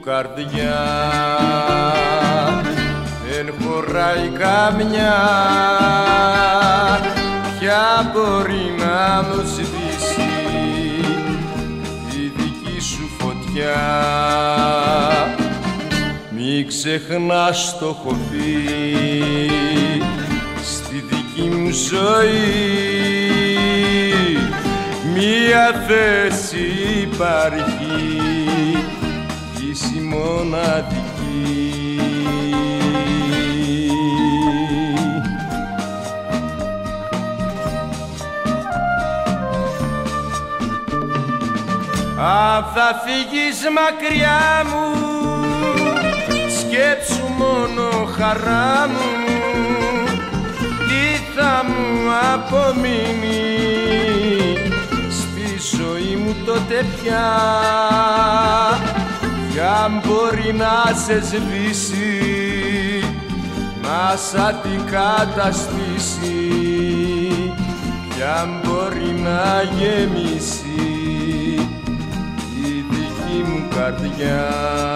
καρδιά δεν χωράει καμιά, ποια μπορεί να μου σβήσει η δική σου φωτιά. Μη ξεχνάς το έχω πει, στη δική μου ζωή μία θέση υπάρχει κι είσαι μοναδική. Αν θα φύγεις μακριά μου, σκέψου μόνο χαρά μου, τι θα μου απομείνει στη ζωή μου τότε πια. Κι αν μπορεί να σε σβήσει, να σ' αντικαταστήσει, κι αν μπορεί να γεμίσει η δική μου καρδιά.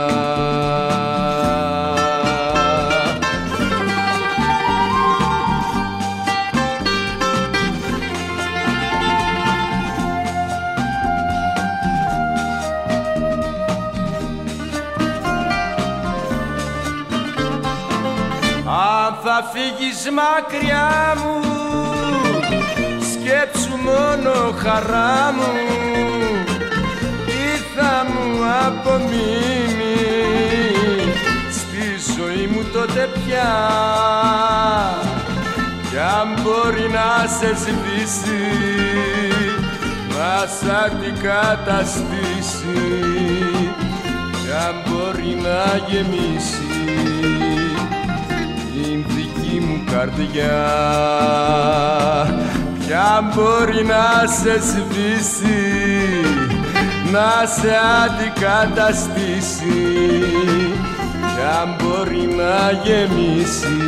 Αν θα φύγεις μακριά μου, σκέψου μόνο χαρά μου, τι θα μου απομείνει στη ζωή μου τότε πια. Κι αν μπορεί να σε σβήσει, να σ' αντικαταστήσει, κι αν μπορεί να γεμίσει την δική μου καρδιά. Κι αν μπορεί να σε σβήσει, να σε αντικαταστήσει, κι αν μπορεί να γεμίσει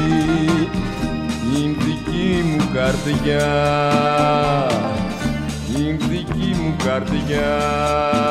την δική μου καρδιά, την δική μου καρδιά.